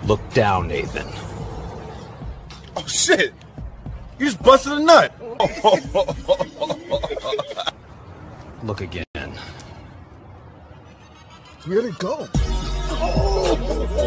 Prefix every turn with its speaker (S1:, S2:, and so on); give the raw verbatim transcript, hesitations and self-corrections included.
S1: Look down, Nathan.
S2: Oh, shit! You just busted a nut!
S1: Look again.
S2: Where'd it go? Oh.